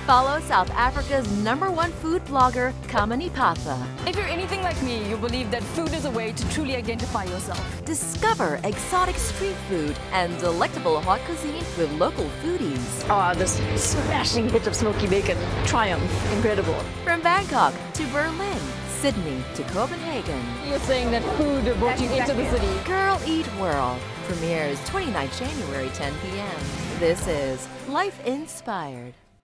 Follow South Africa's #1 food blogger, Kamini Pather. If you're anything like me, you believe that food is a way to truly identify yourself. Discover exotic street food and delectable hot cuisine with local foodies. Oh, this smashing hit of smoky bacon. Triumph. Incredible. From Bangkok to Berlin, Sydney to Copenhagen. You're saying that food brought you into the city. Girl Eat World premieres 29 January, 10 p.m. This is Life Inspired.